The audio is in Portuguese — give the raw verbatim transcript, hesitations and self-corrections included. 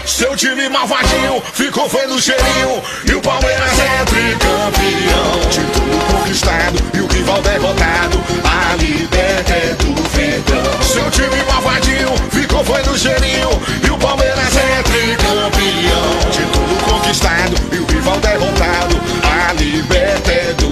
Seu time malvadinho ficou foi no cheirinho e o Palmeiras é tricampeão. Título conquistado e o rival derrotado, a liberta é do verdão. Seu time malvadinho ficou foi no cheirinho e o Palmeiras é tricampeão. Título conquistado e o rival derrotado, a liberta é do